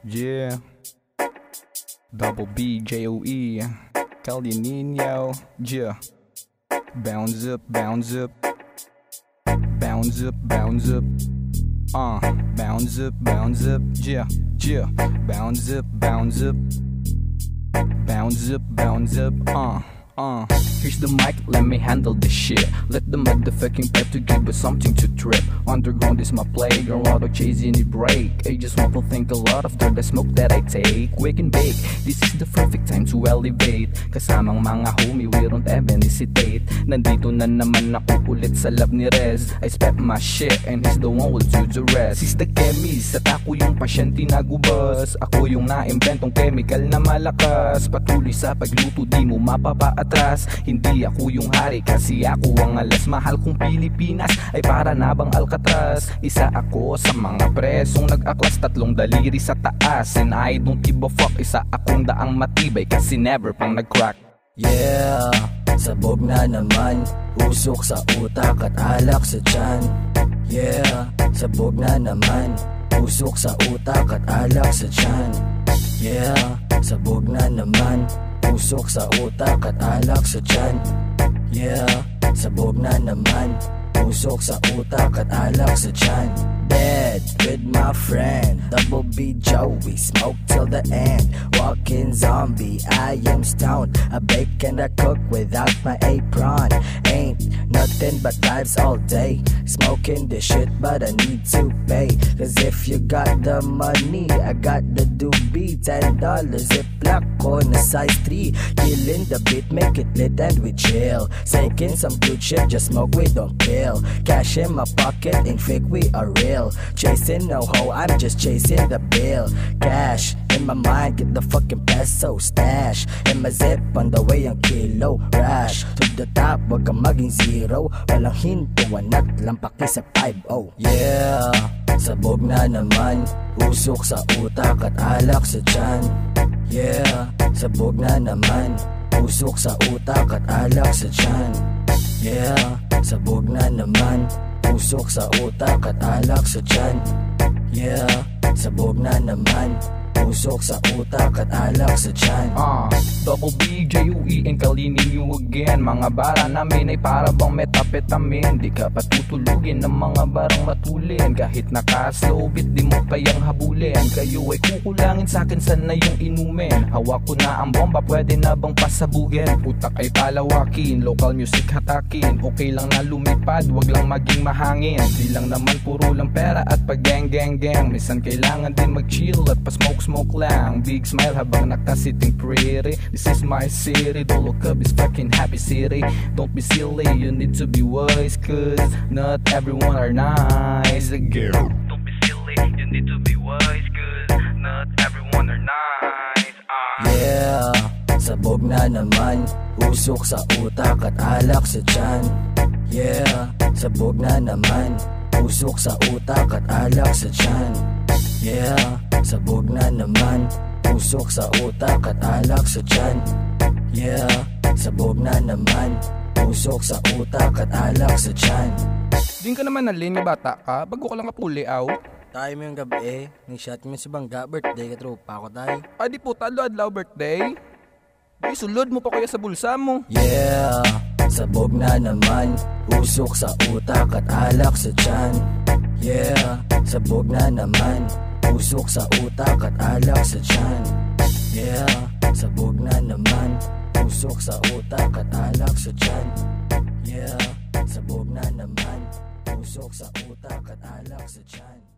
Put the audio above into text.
Yeah, Double B, J-O-E, Kelly Nino, yeah. Bounce up, bounce up, bounce up, bounce up, bounce up, bounce up, yeah, yeah. Bounce up, bounce up, bounce up, bounce up, Here's the mic, let me handle this shit. Let the motherfucking pipe to give us something to trip. Underground is my playground, auto chasing it break. I just want to think a lot after the smoke that I take. Wake and bake, this is the perfect time to elevate. Kasamang mga homie, we don't even hesitate. Nandito na naman ako ulit sa lab ni Rez. I spent my shit and he's the one will do the rest. He's the chemist, at ako yung pasyente na gubas. Ako yung naimbentong chemical na malakas. Patuloy sa pagluto, di mo mapapaatras. Hindi ako yung hari kasi ako ang alas. Mahal kong Pilipinas ay para na bang Alcatraz. Isa ako sa mga presong nag-aklas, tatlong daliri sa taas. And I don't give a fuck, isa akong daang matibay kasi never pang nag-crack. Yeah, sabog na naman, usok sa utak at alak sa tiyan. Yeah, sabog na naman, usok sa utak at alak sa tiyan. Yeah, sabog na naman, usok sa utak at alak sa tiyan. Yeah, sabog na naman, usok sa utak at alak sa tiyan. Bed with my friend, Double B Joey, smoke till the end. Walking zombie, I am stoned. I bake and I cook without my apron. Ain't nothing but vibes all day. Smoking this shit but I need to pay. Cause if you got the money, I got the doobie. $10 ziplock on a size 3. Killing the beat, make it lit and we chill. Taking some good shit, just smoke, we don't kill. Cash in my pocket, ain't fake, we are real. Chasing no hoe, I'm just chasing the bill. Cash in my mind, get the fucking peso stash. In my zip, on the way ang kilo. Rush to the top, wag kang maging zero. Walang hintuan at lampaki sa 5-0. Yeah, sabog na naman, usok sa utak at alak sa tiyan. Yeah, sabog na naman, usok sa utak at alak sa tiyan. Yeah, sabog na naman, usok sa utak at alak sa tiyan. Yeah, sabog na naman, usok sa utak at alak sa tiyan. Double B, J-U-E, and kalinin you again. Mga bara namin ay para bang metapetamin. Di ka patutulugin ng mga barang matulin. Kahit naka-slow beat, di mo kayang habulin. Kayo ay kukulangin sa'kin, sana yung inumin. Hawak ko na ang bomba, pwede na bang pasabugin? Utak ay palawakin, local music hatakin. Okay lang na lumipad, wag lang maging mahangin. Di lang naman puro lang pera at pag gang gang gang. Minsan kailangan din mag-chill at pa-smoke lang. Big smile habang nakasiting pretty. This is my city, don't look up, it's fucking happy city. Don't be silly, you need to be wise, cause not everyone are nice. Girl, don't be silly, you need to be wise, cause not everyone are nice. Yeah, sabog na naman, usok sa utak at alak sa tiyan. Yeah, sabog na naman, usok sa utak at alak sa tiyan. Yeah, sabog na naman, usok sa utak at alak sa tiyan. Yeah, sabog na naman, usok sa utak at alak sa tiyan. Din ka naman nalin, may bata ka, bago ka lang kapuli, aw. Tayo mo yung gabi, may shot mo si Bangga, birthday ka tropa ko tayo. Di po, talo-adlaw birthday. Di, sulod mo pa kaya sa bulsa mo. Yeah, sabog na naman, usok sa utak at alak sa tiyan. Yeah, sabog na naman, usok sa utak at alak sa tiyan. Yeah, sabog na naman, usok sa utak at alak sa tiyan. Yeah, sabog na naman, usok sa utak at alak sa tiyan.